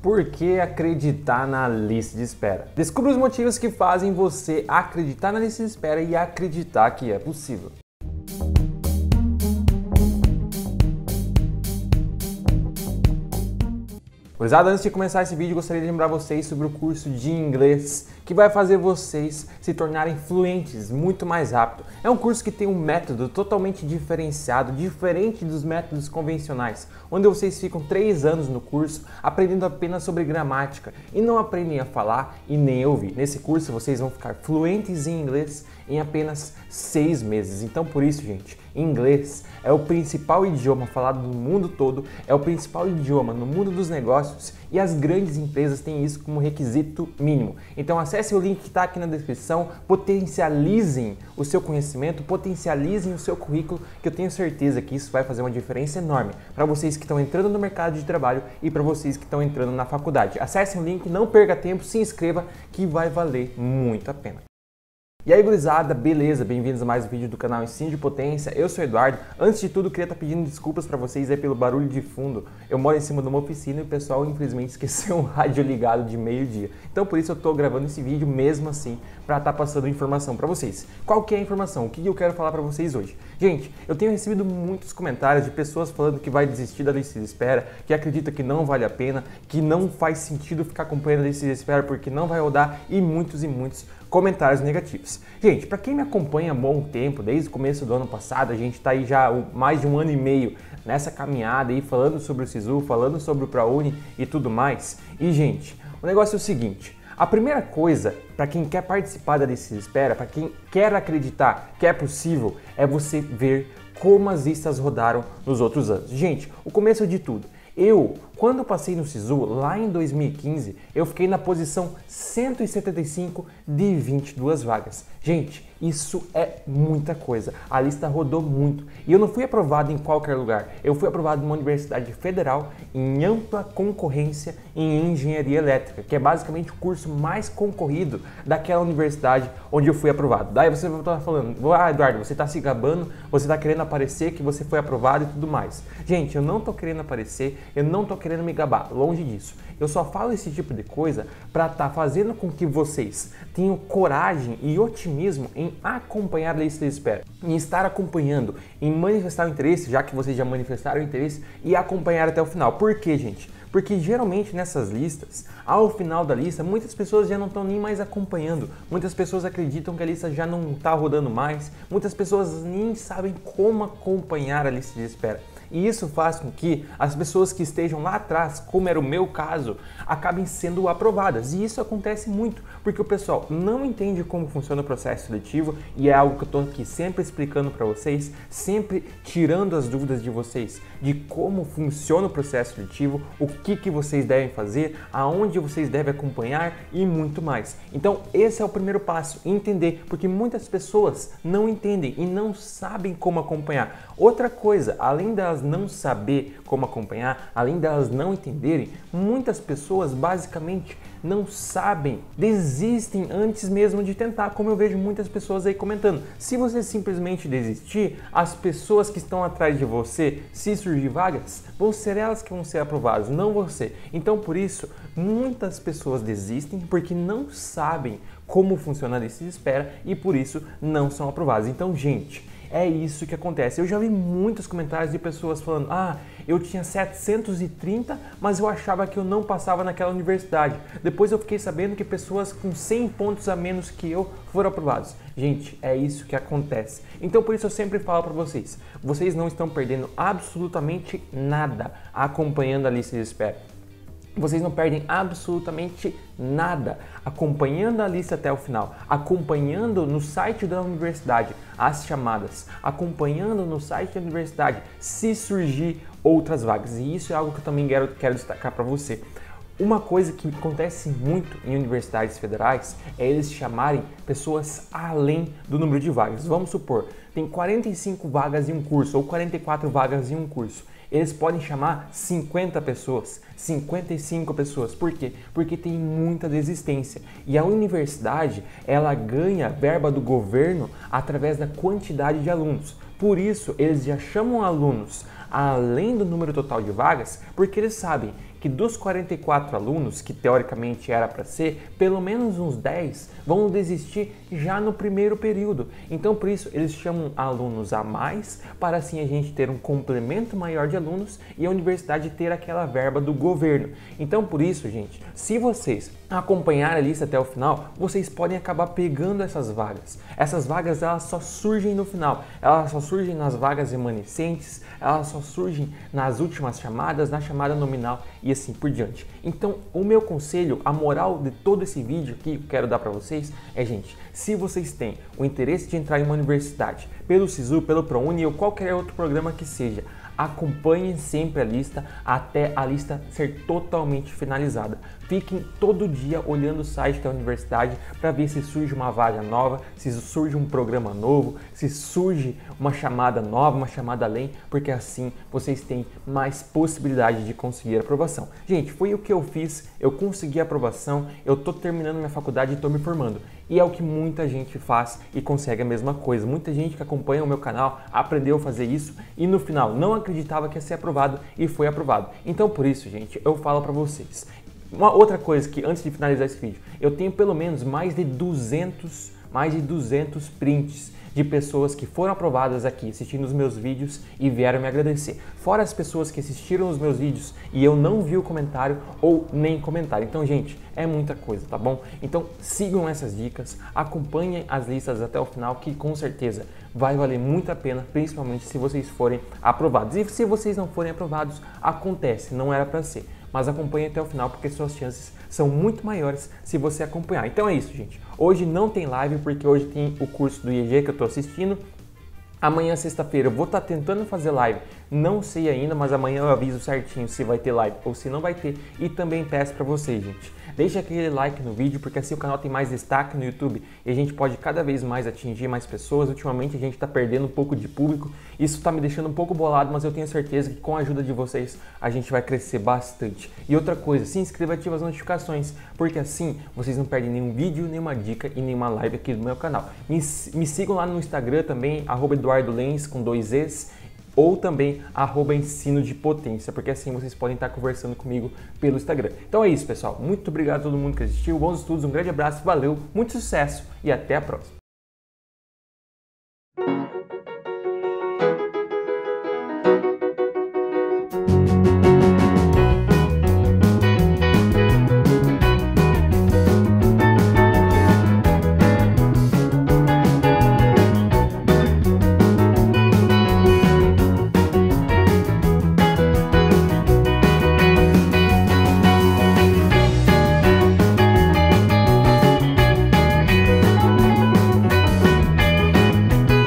Por que acreditar na lista de espera? Descubra os motivos que fazem você acreditar na lista de espera e acreditar que é possível. Gurizada, antes de começar esse vídeo, gostaria de lembrar vocês sobre o curso de inglês que vai fazer vocês se tornarem fluentes muito mais rápido. É um curso que tem um método totalmente diferenciado, diferente dos métodos convencionais, onde vocês ficam 3 anos no curso aprendendo apenas sobre gramática e não aprendem a falar e nem a ouvir. Nesse curso vocês vão ficar fluentes em inglês em apenas 6 meses. Então por isso, gente, inglês é o principal idioma falado no mundo todo, é o principal idioma no mundo dos negócios e as grandes empresas têm isso como requisito mínimo. Então acesse o link que está aqui na descrição, potencializem o seu conhecimento, potencializem o seu currículo, que eu tenho certeza que isso vai fazer uma diferença enorme para vocês que estão entrando no mercado de trabalho e para vocês que estão entrando na faculdade. Acesse o link, não perca tempo, se inscreva que vai valer muito a pena. E aí, gurizada, beleza? Bem-vindos a mais um vídeo do canal Ensino de Potência. Eu sou o Eduardo. Antes de tudo, queria estar pedindo desculpas para vocês aí pelo barulho de fundo. Eu moro em cima de uma oficina e o pessoal, infelizmente, esqueceu o rádio ligado de meio-dia. Então, por isso eu estou gravando esse vídeo mesmo assim, para estar passando informação para vocês. Qual que é a informação? O que eu quero falar para vocês hoje? Gente, eu tenho recebido muitos comentários de pessoas falando que vai desistir da lista de espera, que acredita que não vale a pena, que não faz sentido ficar acompanhando a lista de espera porque não vai rodar e muitos comentários negativos. Gente, para quem me acompanha há bom tempo, desde o começo do ano passado, a gente está aí já há mais de 1 ano e meio nessa caminhada aí, falando sobre o SISU, falando sobre o ProUni e tudo mais. E, gente, o negócio é o seguinte, a primeira coisa, para quem quer participar da lista de espera, para quem quer acreditar que é possível, é você ver como as listas rodaram nos outros anos. Gente, o começo de tudo. Quando eu passei no SISU, lá em 2015, eu fiquei na posição 175 de 22 vagas. Gente, isso é muita coisa. A lista rodou muito. E eu não fui aprovado em qualquer lugar. Eu fui aprovado numa universidade federal em ampla concorrência em engenharia elétrica, que é basicamente o curso mais concorrido daquela universidade onde eu fui aprovado. Daí você vai estar falando, Eduardo, você está se gabando, você está querendo aparecer que você foi aprovado e tudo mais. Gente, eu não estou querendo aparecer, eu não estou querendo me gabar, longe disso. Eu só falo esse tipo de coisa para estar fazendo com que vocês tenham coragem e otimismo em acompanhar a lista de espera, em estar acompanhando, em manifestar o interesse, já que vocês já manifestaram o interesse, e acompanhar até o final. Por quê, gente? Porque geralmente nessas listas, ao final da lista, muitas pessoas já não estão nem mais acompanhando, muitas pessoas acreditam que a lista já não está rodando mais, muitas pessoas nem sabem como acompanhar a lista de espera. E isso faz com que as pessoas que estejam lá atrás, como era o meu caso, acabem sendo aprovadas. E isso acontece muito, porque o pessoal não entende como funciona o processo seletivo e é algo que eu estou aqui sempre explicando para vocês, sempre tirando as dúvidas de vocês de como funciona o processo seletivo, o que vocês devem fazer, aonde vocês devem acompanhar e muito mais. Então esse é o primeiro passo, entender, porque muitas pessoas não entendem e não sabem como acompanhar. Outra coisa, além delas não saber como acompanhar, além delas não entenderem, muitas pessoas basicamente não sabem, desistem antes mesmo de tentar, como eu vejo muitas pessoas aí comentando. Se você simplesmente desistir, as pessoas que estão atrás de você, se surgir vagas, vão ser elas que vão ser aprovadas, não você. Então por isso, muitas pessoas desistem porque não sabem como funciona a lista de espera e por isso não são aprovadas. Então, gente, é isso que acontece. Eu já vi muitos comentários de pessoas falando, eu tinha 730, mas eu achava que eu não passava naquela universidade. Depois eu fiquei sabendo que pessoas com 100 pontos a menos que eu foram aprovados. Gente, é isso que acontece. Então por isso eu sempre falo para vocês, vocês não estão perdendo absolutamente nada acompanhando a lista de espera. Vocês não perdem absolutamente nada acompanhando a lista até o final, acompanhando no site da universidade as chamadas, acompanhando no site da universidade se surgir outras vagas. E isso é algo que eu também quero destacar para você. Uma coisa que acontece muito em universidades federais é eles chamarem pessoas além do número de vagas. Vamos supor, tem 45 vagas em um curso ou 44 vagas em um curso. Eles podem chamar 50 pessoas, 55 pessoas. Por quê? Porque tem muita desistência. E a universidade, ela ganha verba do governo através da quantidade de alunos. Por isso, eles já chamam alunos além do número total de vagas, porque eles sabem que dos 44 alunos, que teoricamente era para ser, pelo menos uns 10 vão desistir já no primeiro período. Então, por isso, eles chamam alunos a mais, para assim a gente ter um complemento maior de alunos e a universidade ter aquela verba do governo. Então, por isso, gente, se vocês acompanhar a lista até o final, vocês podem acabar pegando essas vagas. Essas vagas, elas só surgem no final, elas só surgem nas vagas remanescentes, elas só surgem nas últimas chamadas, na chamada nominal e assim por diante. Então, o meu conselho, a moral de todo esse vídeo aqui que eu quero dar para vocês é, gente, se vocês têm o interesse de entrar em uma universidade, pelo SISU, pelo ProUni ou qualquer outro programa que seja, acompanhem sempre a lista até a lista ser totalmente finalizada. Fiquem todo dia olhando o site da universidade para ver se surge uma vaga nova, se surge um programa novo, se surge uma chamada nova, uma chamada além, porque assim vocês têm mais possibilidade de conseguir a aprovação. Gente, foi o que eu fiz, eu consegui a aprovação, eu tô terminando minha faculdade e tô me formando. E é o que muita gente faz e consegue a mesma coisa. Muita gente que acompanha o meu canal aprendeu a fazer isso e no final não acreditava que ia ser aprovado e foi aprovado. Então por isso, gente, eu falo para vocês. Uma outra coisa que antes de finalizar esse vídeo, eu tenho pelo menos mais de 200 prints de pessoas que foram aprovadas aqui assistindo os meus vídeos e vieram me agradecer. Fora as pessoas que assistiram os meus vídeos e eu não vi o comentário ou nem comentário. Então, gente, é muita coisa, tá bom? Então, sigam essas dicas, acompanhem as listas até o final, que com certeza vai valer muito a pena, principalmente se vocês forem aprovados. E se vocês não forem aprovados, acontece, não era para ser. Mas acompanhe até o final, porque suas chances são muito maiores se você acompanhar. Então é isso, gente. Hoje não tem live, porque hoje tem o curso do IEG que eu estou assistindo. Amanhã, sexta-feira, eu vou estar tentando fazer live, não sei ainda, mas amanhã eu aviso certinho se vai ter live ou se não vai ter. E também peço para vocês, gente, deixa aquele like no vídeo, porque assim o canal tem mais destaque no YouTube e a gente pode cada vez mais atingir mais pessoas. Ultimamente a gente está perdendo um pouco de público, isso está me deixando um pouco bolado, mas eu tenho certeza que com a ajuda de vocês a gente vai crescer bastante. E outra coisa, se inscreva e ative as notificações, porque assim vocês não perdem nenhum vídeo, nenhuma dica e nenhuma live aqui do meu canal. Me sigam lá no Instagram também, @EduardoLens com 2 Es, ou também @ensino de potência, porque assim vocês podem estar conversando comigo pelo Instagram. Então é isso, pessoal. Muito obrigado a todo mundo que assistiu. Bons estudos, um grande abraço, valeu, muito sucesso e até a próxima.